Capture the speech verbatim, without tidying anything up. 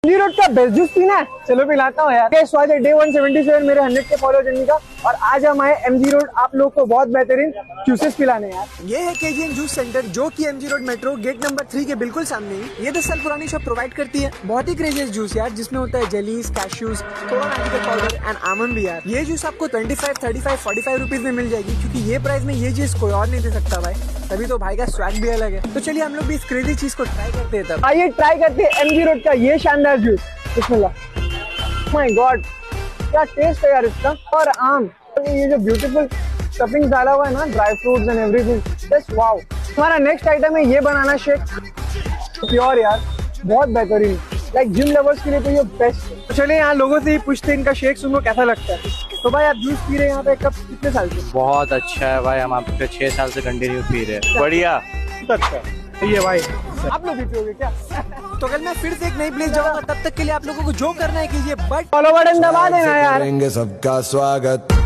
MG road का best juice पीना है, चलो पिलाता हूँ यार। कैसे आज है डे वन सेवेंटी सेवन मेरे हंड्रेड के फॉलो जर्नी का, और आज हम आए एमजी रोड आप लोग को बहुत बेहतरीन जूसेस पिलाने यार। ये है केजीएन जूस सेंटर जो कि MG road metro gate number three के बिल्कुल सामने ही। ये दस साल पुरानी शॉप प्रोवाइड करती है बहुत ही क्रेजियस जूस यार, जिसमें होता है जेलीज, कैश्यूज, थोड़ा मैजिकल पाउडर एंड आमंड भी यार। ये जूस आपको twenty five, thirty five, forty five rupees में मिल जाएगी, क्योंकि ये प्राइस में ये चीज कोई और नहीं दे सकता भाई। तभी तो भाई का स्वैग भी अलग है। तो चलिए हम लोग भी इस क्रेजी चीज को ट्राई करते हैं। तब आइए ट्राई करते हैं एमजी रोड का ये शानदार जूस। बिस्मिल्लाह। माय गॉड, क्या टेस्ट है यार इसका। और आम, ये जो ब्यूटीफुल स्टफिंग डाला हुआ है ना, dry fruits and everything, just wow. हमारा नेक्स्ट आइटम है ये बनाना शेक, प्योर यार, बहुत बेहतरीन, लाइक जिम लवर्स के लिए तो ये बेस्ट है। तो चलिए यहाँ लोगों से ही पूछते हैं इनका शेक उनको कैसा लगता है। तो भाई आप जूस पी रहे हैं यहाँ पे कब, कितने साल से? बहुत अच्छा है भाई, हम आपके छह साल से कंटिन्यू पी रहे हैं। बढ़िया। अच्छा ये भाई आप लोग भी पियोगे क्या? तो कल मैं फिर से एक नई प्लेस जाऊंगा, तब तक के लिए आप लोगों को जो करना है कीजिए, बट फॉलो बटन दबा देना यार। सबका स्वागत।